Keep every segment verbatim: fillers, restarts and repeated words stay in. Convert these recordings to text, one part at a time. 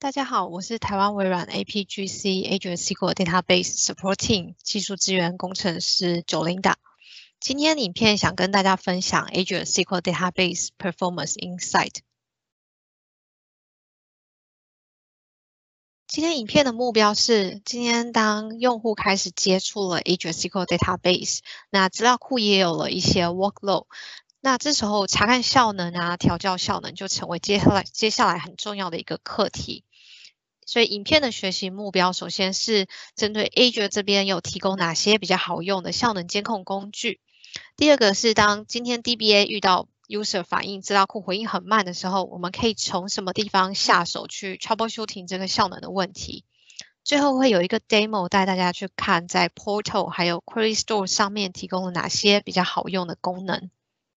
大家好，我是台湾微软 A P G C Azure S Q L Database Support Team 技术支援工程师九琳达。今天影片想跟大家分享 Azure S Q L Database Performance Insight。今天影片的目标是，今天当用户开始接触了 Azure S Q L Database， 那资料库也有了一些 workload。那这时候查看效能啊，调校效能就成为接下来接下来很重要的一个课题。所以影片的学习目标，首先是针对 Azure 这边有提供哪些比较好用的效能监控工具。第二个是当今天 D B A 遇到 user 反应资料库回应很慢的时候，我们可以从什么地方下手去 troubleshooting 这个效能的问题。最后会有一个 demo 带大家去看在 Portal 还有 Query Store 上面提供了哪些比较好用的功能。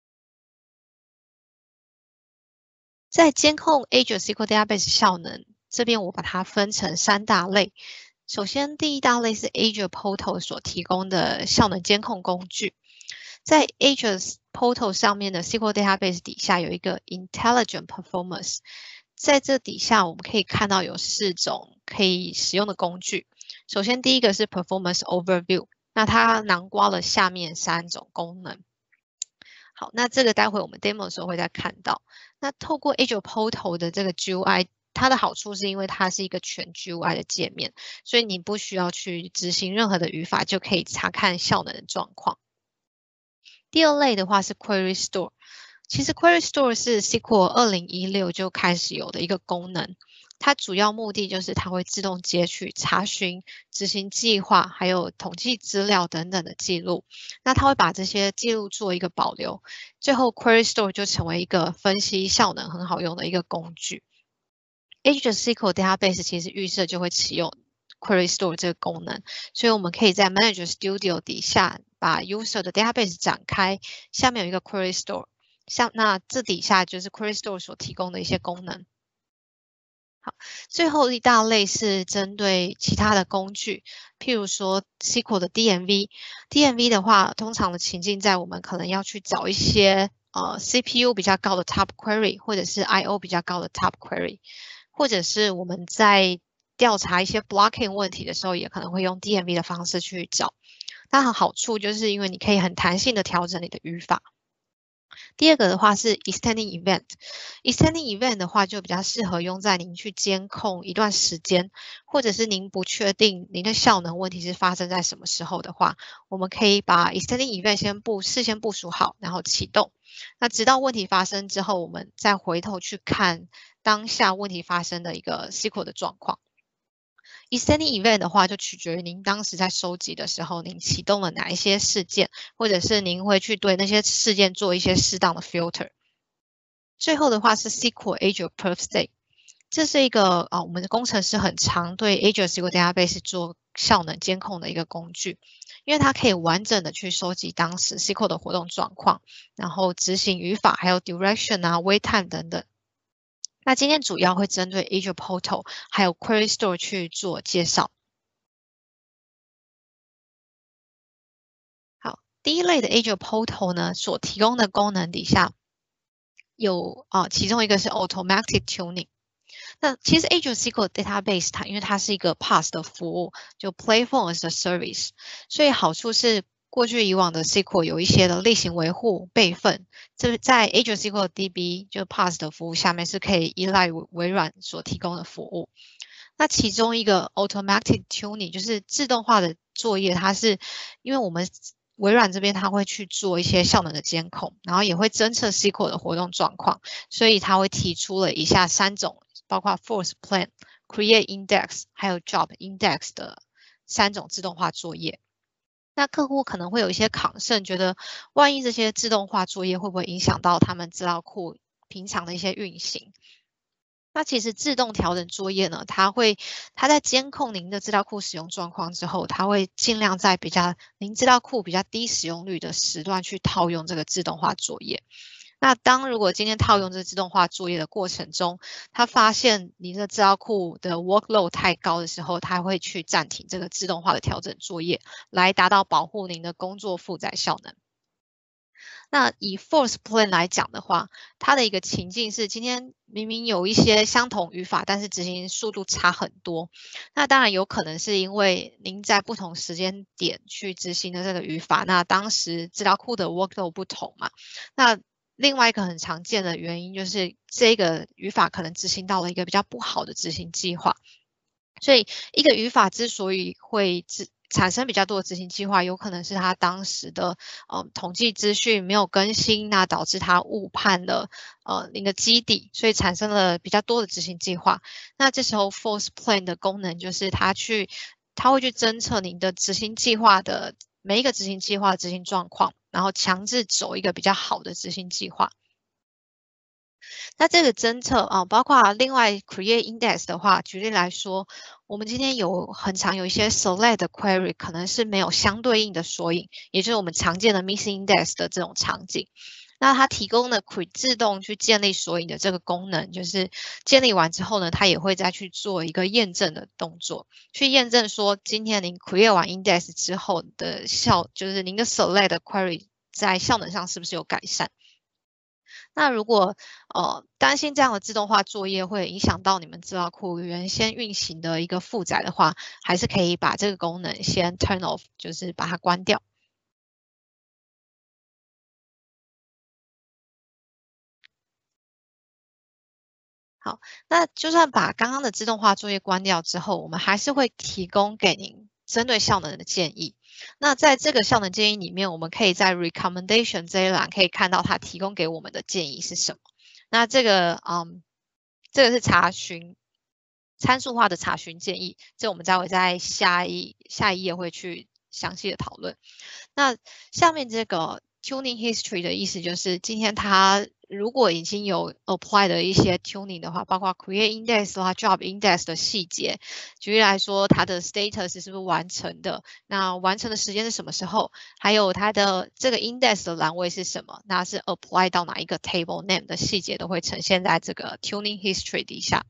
在监控 Azure S Q L Database 效能，这边我把它分成三大类。首先，第一大类是 Azure Portal 所提供的效能监控工具。在 Azure Portal 上面的 S Q L Database 底下有一个 Intelligent Performance， 在这底下我们可以看到有四种可以使用的工具。首先，第一个是 Performance Overview， 那它囊括了下面三种功能。好，那这个待会我们 demo 的时候会再看到。那透过 Azure Portal 的这个 G U I， 它的好处是因为它是一个全 G U I 的界面，所以你不需要去执行任何的语法就可以查看效能的状况。第二类的话是 Query Store， 其实 Query Store 是 S Q L 二零一六就开始有的一个功能。它主要目的就是它会自动截取、查询、执行计划，还有统计资料等等的记录。那它会把这些记录做一个保留，最后 Query Store 就成为一个分析效能很好用的一个工具。Azure S Q L Database 其实预设就会启用 Query Store 这个功能，所以我们可以在 Manager Studio 底下把 User 的 Database 展开，下面有一个 Query Store， 像那这底下就是， Query Store 所提供的一些功能。好，最后一大类是针对其他的工具，譬如说 S Q L 的 D M V。D M V 的话，通常的情境在我们可能要去找一些呃 C P U 比较高的 Top Query， 或者是 I O 比较高的 Top Query， 或者是我们在调查一些 blocking 问题的时候，也可能会用 D M V 的方式去找。它的好处就是因为你可以很弹性的调整你的语法。第二个的话是 Extending Event。Extending Event 的话就比较适合用在您去监控一段时间，或者是您不确定您的效能问题是发生在什么时候的话，我们可以把 Extending Event 先部事先部署好，然后启动。那直到问题发生之后，我们再回头去看当下问题发生的一个 S Q L 的状况。Extending Event 的话，就取决于您当时在收集的时候，您启动了哪一些事件，或者是您会去对那些事件做一些适当的 filter。最后的话是 S Q L Azure Perf State， 这是一个啊，我们的工程师很常对 Azure S Q L Database 做效能监控的一个工具，因为它可以完整的去收集当时 S Q L 的活动状况，然后执行语法，还有 duration 啊、wait time 等等。那今天主要会针对 Azure Portal 还有 Query Store 去做介绍。好，第一类的 Azure Portal 呢，所提供的功能底下有啊，其中一个是 Automatic Tuning。那其实 Azure S Q L Database 它因为它是一个 PaaS 的服务，就 Platform as a Service， 所以好处是过去以往的 S Q L 有一些的例行维护备份，这在 Azure S Q L D B 就 PaaS 的服务下面是可以依赖微软所提供的服务。那其中一个 Automatic Tuning 就是自动化的作业，它是因为我们微软这边它会去做一些效能的监控，然后也会侦测 S Q L 的活动状况，所以它会提出了以下三种，包括 Force Plan、Create Index 还有 Job Index 的三种自动化作业。那客户可能会有一些concern，觉得万一这些自动化作业会不会影响到他们资料库平常的一些运行？那其实自动调整作业呢，它会它在监控您的资料库使用状况之后，它会尽量在比较您资料库比较低使用率的时段去套用这个自动化作业。那当如果今天套用这自动化作业的过程中，它发现您的资料库的 workload 太高的时候，它会去暂停这个自动化的调整作业，来达到保护您的工作负载效能。 那以 force plan 来讲的话，它的一个情境是今天明明有一些相同语法，但是执行速度差很多。那当然有可能是因为您在不同时间点去执行的这个语法，那当时资料库的 workload 不同嘛。那另外一个很常见的原因就是这个语法可能执行到了一个比较不好的执行计划。所以一个语法之所以会执产生比较多的执行计划，有可能是它当时的呃统计资讯没有更新，那导致它误判了呃您的基底，所以产生了比较多的执行计划。那这时候 force plan 的功能就是它去它会去侦测您的执行计划的每一个执行计划的执行状况，然后强制走一个比较好的执行计划。那这个侦测啊，包括另外 create index 的话，举例来说，我们今天有很常有一些 select 的 query 可能是没有相对应的索引，也就是我们常见的 missing index 的这种场景。那它提供的 create 自动去建立索引的这个功能，就是建立完之后呢，它也会再去做一个验证的动作，去验证说今天您 create 完 index 之后的效，就是您的 select 的 query 在效能上是不是有改善。那如果呃担心这样的自动化作业会影响到你们资料库原先运行的一个负载的话，还是可以把这个功能先 turn off， 就是把它关掉。好，那就算把刚刚的自动化作业关掉之后，我们还是会提供给您针对效能的建议。那在这个效能建议里面，我们可以在 recommendation 这一栏可以看到它提供给我们的建议是什么。那这个嗯，这个是查询参数化的查询建议，这我们待会在下一下一页会去详细的讨论。那下面这个 tuning history 的意思就是，今天它如果已经有 apply 的一些 tuning 的话，包括 create index 啦、drop index 的细节，举例来说，它的 status 是不是完成的？那完成的时间是什么时候？还有它的这个 index 的栏位是什么？那是 apply 到哪一个 table name 的细节都会呈现在这个 tuning history 底下。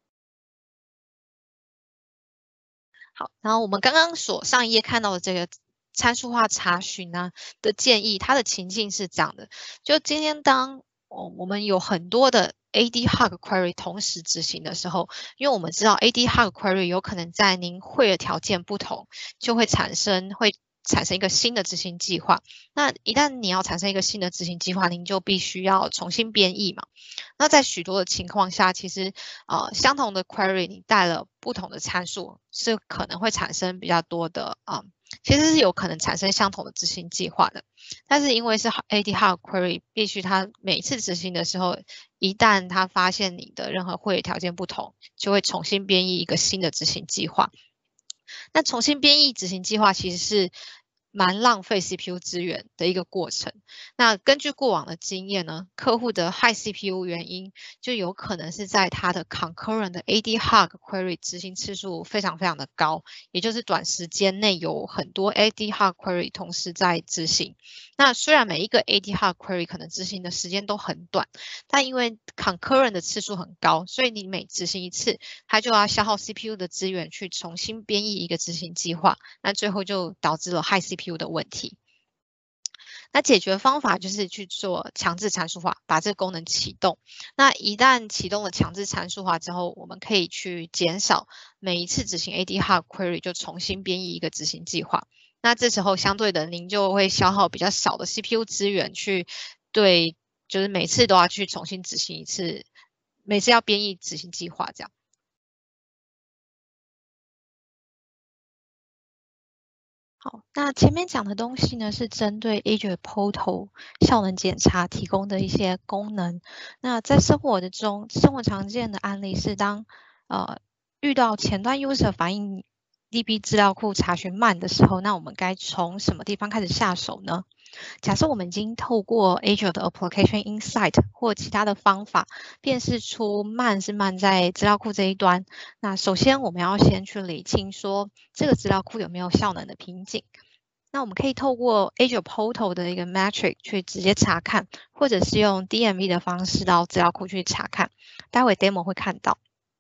好，然后我们刚刚所上一页看到的这个参数化查询呢的建议，它的情境是这样的：就今天当哦我们有很多的 A D Hoc query 同时执行的时候，因为我们知道 A D Hoc query 有可能在您会的条件不同，就会产生会产生一个新的执行计划。那一旦你要产生一个新的执行计划，您就必须要重新编译嘛。那在许多的情况下，其实呃相同的 query 你带了不同的参数，是可能会产生比较多的啊、呃，其实是有可能产生相同的执行计划的。但是因为是 A D Hoc query，必须它每次执行的时候，一旦它发现你的任何会议条件不同，就会重新编译一个新的执行计划。那重新编译执行计划其实是蛮浪费 C P U 资源的一个过程。那根据过往的经验呢，客户的 high C P U 原因就有可能是在它的 concurrent 的 A D Hoc query 执行次数非常非常的高，也就是短时间内有很多 A D Hoc query 同时在执行。那虽然每一个 A D Hoc query 可能执行的时间都很短，但因为 concurrent 的次数很高，所以你每执行一次，它就要消耗 C P U 的资源去重新编译一个执行计划，那最后就导致了 high C P U 的问题。那解决方法就是去做强制参数化，把这个功能启动。那一旦启动了强制参数化之后，我们可以去减少每一次执行 A D Hoc query 就重新编译一个执行计划。那这时候相对的，您就会消耗比较少的 C P U 资源去对，就是每次都要去重新执行一次，每次要编译执行计划这样。好，那前面讲的东西呢，是针对 Azure Portal 效能检查提供的一些功能。那在生活的中，生活常见的案例是当呃遇到前端 user 反映 D B 资料库查询慢的时候，那我们该从什么地方开始下手呢？假设我们已经透过 Azure 的 Application Insight 或其他的方法辨识出慢是慢在资料库这一端，那首先我们要先去理清说这个资料库有没有效能的瓶颈。那我们可以透过 Azure Portal 的一个 metric 去直接查看，或者是用 D M V 的方式到资料库去查看。待会 demo 会看到。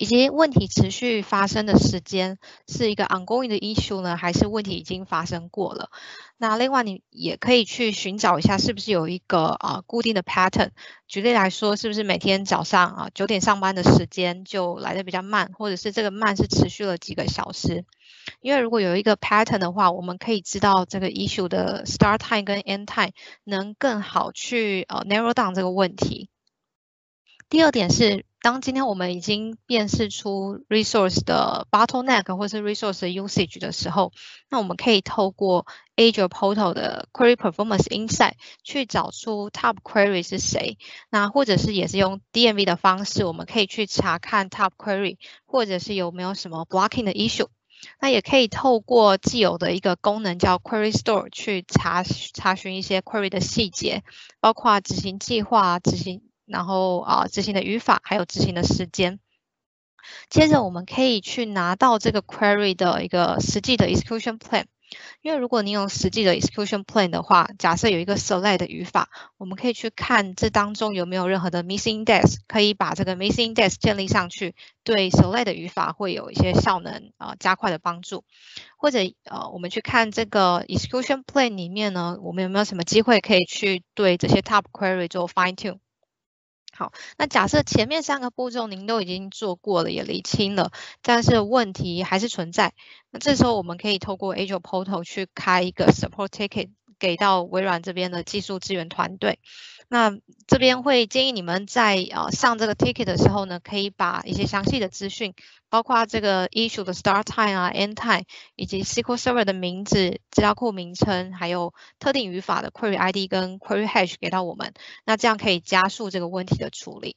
以及问题持续发生的时间是一个 ongoing 的 issue 呢，还是问题已经发生过了？那另外你也可以去寻找一下，是不是有一个啊、呃、固定的 pattern。举例来说，是不是每天早上啊九点上班的时间就来得比较慢，或者是这个慢是持续了几个小时？因为如果有一个 pattern 的话，我们可以知道这个 issue 的 start time 跟 end time，能更好去呃 narrow down 这个问题。第二点是，当今天我们已经辨识出 resource 的 bottleneck 或是 resource 的 usage 的时候，那我们可以透过 Azure Portal 的 Query Performance Insight 去找出 top query 是谁。那或者是也是用 D M V 的方式，我们可以去查看 top query，或者是有没有什么 blocking 的 issue。那也可以透过既有的一个功能叫 Query Store 去查查询一些 query 的细节，包括执行计划、执行。然后啊，执行的语法还有执行的时间。接着我们可以去拿到这个 query 的一个实际的 execution plan。因为如果你有实际的 execution plan 的话，假设有一个 select 的语法，我们可以去看这当中有没有任何的 missing index， 可以把这个 missing index 建立上去，对 select 的语法会有一些效能啊、呃、加快的帮助。或者呃，我们去看这个 execution plan 里面呢，我们有没有什么机会可以去对这些 top query 做 fine tune。好，那假设前面三个步骤您都已经做过了，也厘清了，但是问题还是存在，那这时候我们可以透过 Azure Portal 去开一个 support ticket 给到微软这边的技术支援团队。那这边会建议你们在呃上这个 ticket 的时候呢，可以把一些详细的资讯，包括这个 issue 的 start time 啊、end time， 以及 S Q L Server 的名字、资料库名称，还有特定语法的 query I D 跟 query hash 给到我们，那这样可以加速这个问题的处理。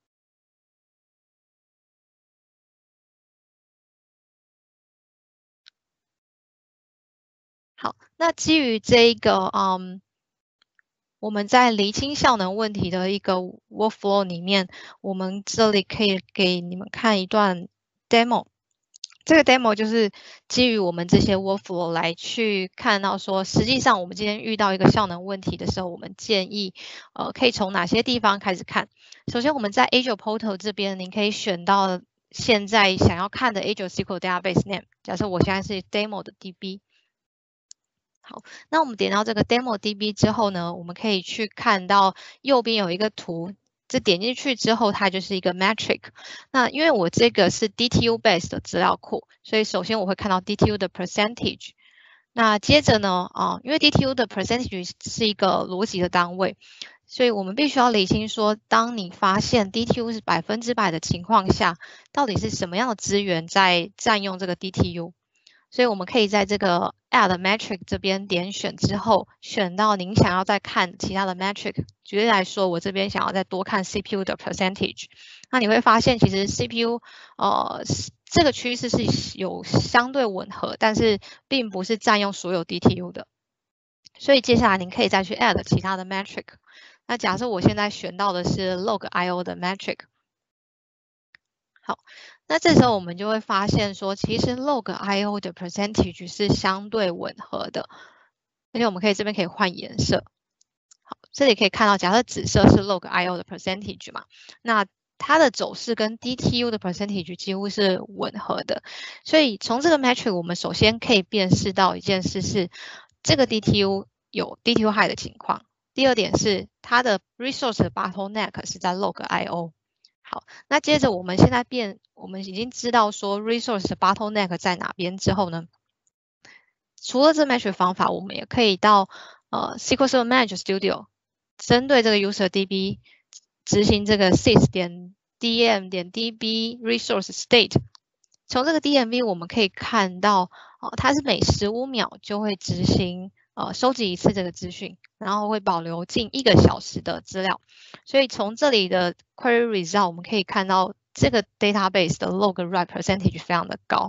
好，那基于这一个嗯。我们在厘清效能问题的一个 workflow 里面，我们这里可以给你们看一段 demo。这个 demo 就是基于我们这些 workflow 来去看到说，实际上我们今天遇到一个效能问题的时候，我们建议呃可以从哪些地方开始看。首先我们在 Azure Portal 这边，您可以选到现在想要看的 Azure S Q L Database Name。假设我现在是 demo 的 D B。好，那我们点到这个 demo D B 之后呢，我们可以去看到右边有一个图，这点进去之后，它就是一个 metric。那因为我这个是 D T U base 的资料库，所以首先我会看到 D T U 的 percentage。那接着呢，啊，因为 D T U 的 percentage 是一个逻辑的单位，所以我们必须要理清说，当你发现 D T U 是百分之百的情况下，到底是什么样的资源在占用这个 D T U。所以我们可以在这个 Add Metric 这边点选之后，选到您想要再看其他的 Metric。举例来说，我这边想要再多看 C P U 的 percentage， 那你会发现其实 C P U 呃这个趋势是有相对吻合，但是并不是占用所有 D T U 的。所以接下来您可以再去 Add 其他的 Metric。那假设我现在选到的是 Log I O 的 Metric。好，那这时候我们就会发现说，其实 log I O 的 percentage 是相对吻合的，而且我们可以这边可以换颜色。好，这里可以看到，假设紫色是 log I O 的 percentage 嘛，那它的走势跟 D T U 的 percentage 几乎是吻合的。所以从这个 metric 我们首先可以辨识到一件事是，这个 D T U 有 D T U high 的情况。第二点是它的 resource 的 bottleneck 是在 log I O。好，那接着我们现在变，我们已经知道说 resource 的 bottleneck 在哪边之后呢，除了这 metric 方法，我们也可以到呃 S Q L Server Management Studio， 针对这个 user D B 执行这个 sys 点 dm 点 db resource state。从这个 D M V 我们可以看到，哦、呃，它是每十五秒就会执行呃收集一次这个资讯，然后会保留近一个小时的资料。所以从这里的 query result 我们可以看到，这个 database 的 log write percentage 非常的高。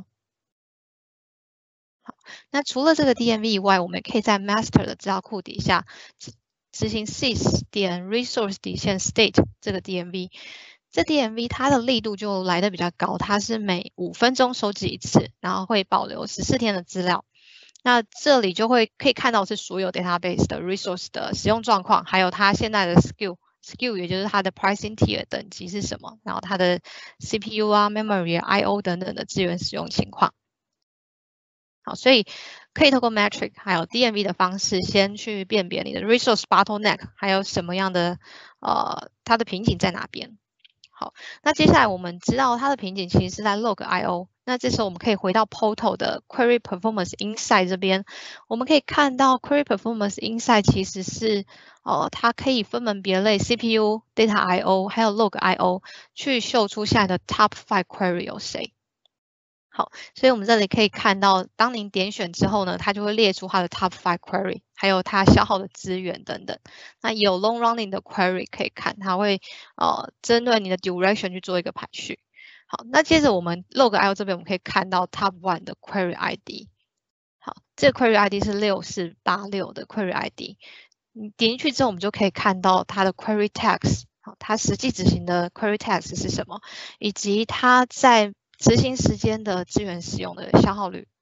好，那除了这个 D M V 以外，我们可以在 master 的资料库底下执行 sys 点 resource 底线 state 这个 D M V。这 D M V 它的力度就来的比较高，它是每五分钟收集一次，然后会保留十四天的资料。那这里就会可以看到是所有 database 的 resource 的使用状况，还有它现在的 skill S K U 也就是它的 pricing tier 等级是什么，然后它的 C P U 啊、memory 啊、I O 等等的资源使用情况。好，所以可以透过 metric 还有 D M V 的方式，先去辨别你的 resource bottleneck， 还有什么样的呃它的瓶颈在哪边。好，那接下来我们知道它的瓶颈其实是在 log I O， 那这时候我们可以回到 Portal 的 Query Performance Insight 这边，我们可以看到 Query Performance Insight 其实是呃它可以分门别类 C P U、Data I O 还有 log I O 去秀出现在的 Top five query 有谁。好，所以我们这里可以看到，当您点选之后呢，它就会列出它的 top five query， 还有它消耗的资源等等。那有 long running 的 query 可以看，它会呃针对你的 duration 去做一个排序。好，那接着我们 log I O 这边我们可以看到 top one 的 query I D。好，这个 query I D 是六四八六的 query I D。你点进去之后，我们就可以看到它的 query text， 好，它实际执行的 query text 是什么，以及它在执行时间的资源使用的消耗率。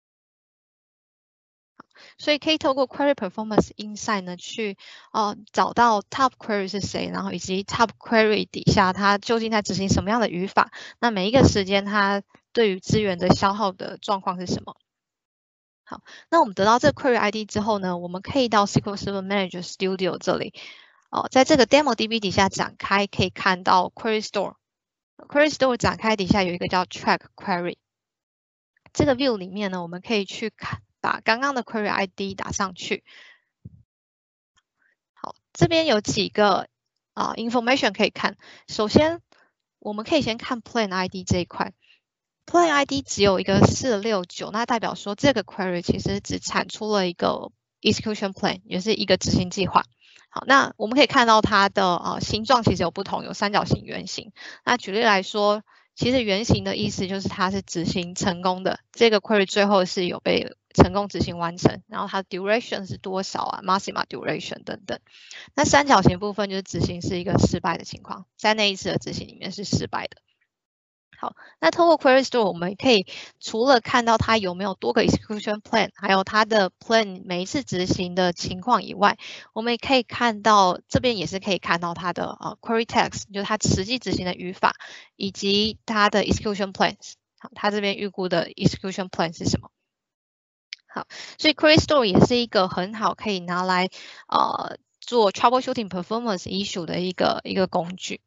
所以可以透过 Query Performance Insight 呢，去呃找到 Top Query 是谁，然后以及 Top Query 底下它究竟在执行什么样的语法，那每一个时间它对于资源的消耗的状况是什么。好，那我们得到这个 Query I D 之后呢，我们可以到 S Q L Server Manager Studio 这里，哦、呃，在这个 Demo D B 底下展开，可以看到 Query Store。Query Store 展开底下有一个叫 Track Query。这个 view 里面呢，我们可以去看，把刚刚的 query I D 打上去。好，这边有几个啊、uh, information 可以看。首先，我们可以先看 plan I D 这一块。plan I D 只有一个四六九，那代表说这个 query 其实只产出了一个 execution plan， 也是一个执行计划。好，那我们可以看到它的呃形状其实有不同，有三角形、圆形。那举例来说，其实圆形的意思就是它是执行成功的，这个 query 最后是有被成功执行完成，然后它的 duration 是多少啊 ，maxima duration 等等。那三角形部分就是执行是一个失败的情况，在那一次的执行里面是失败的。好，那透过 Query Store 我们可以除了看到它有没有多个 execution plan， 还有它的 plan 每一次执行的情况以外，我们也可以看到这边也是可以看到它的呃 query text， 就是它实际执行的语法，以及它的 execution plans。好，它这边预估的 execution plan 是什么？好，所以 Query Store 也是一个很好可以拿来呃做 troubleshooting performance issue 的一个一个工具。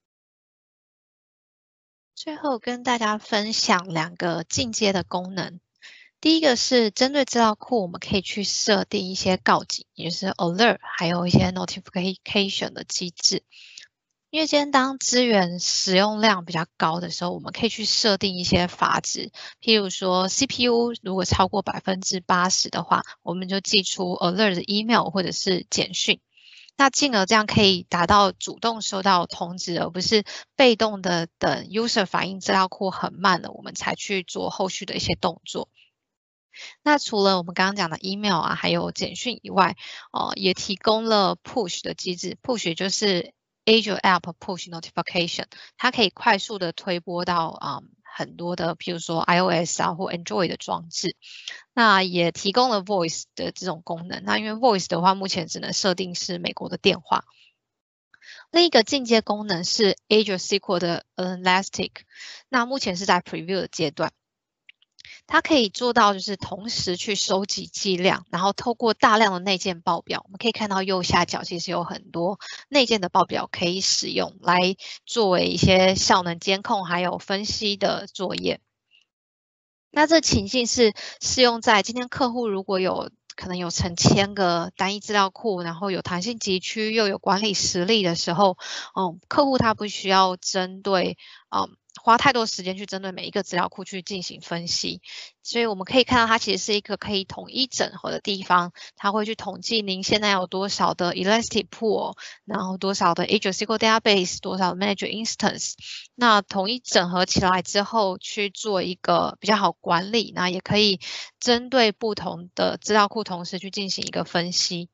最后跟大家分享两个进阶的功能。第一个是针对资料库，我们可以去设定一些告警，也就是 alert， 还有一些 notification 的机制。因为今天当资源使用量比较高的时候，我们可以去设定一些阀值，譬如说 C P U 如果超过百分之八十的话，我们就寄出 alert 的 email 或者是简讯。那进而这样可以达到主动收到通知，而不是被动的等 user 反应资料库很慢了，我们才去做后续的一些动作。那除了我们刚刚讲的 email 啊，还有简讯以外，呃，也提供了 push 的机制 ，push 就是 Azure App Push Notification， 它可以快速的推播到嗯很多的，譬如说 iOS 啊或 Android 的装置。那也提供了 Voice 的这种功能。那因为 Voice 的话，目前只能设定是美国的电话。另一个进阶功能是 Azure S Q L 的 Elastic， 那目前是在 Preview 的阶段。它可以做到就是同时去收集计量，然后透过大量的内建报表，我们可以看到右下角其实有很多内建的报表可以使用来作为一些效能监控还有分析的作业。那这情境是适用在今天客户如果有可能有成千个单一资料库，然后有弹性集区又有管理实力的时候，嗯，客户他不需要针对嗯花太多时间去针对每一个资料库去进行分析，所以我们可以看到它其实是一个可以统一整合的地方，它会去统计您现在有多少的 Elastic Pool， 然后多少的 Azure S Q L Database， 多少的 Manager Instance， 那统一整合起来之后去做一个比较好管理，那也可以针对不同的资料库同时去进行一个分析。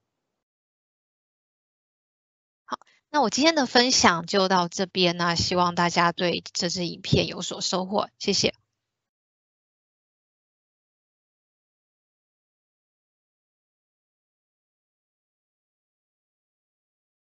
那我今天的分享就到这边，那希望大家对这支影片有所收获，谢谢。